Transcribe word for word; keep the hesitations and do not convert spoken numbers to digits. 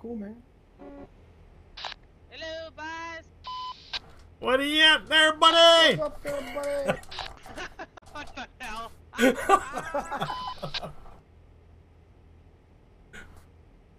cool, man. Hello, boys. What are you at there, buddy? What's up there, buddy? What the hell?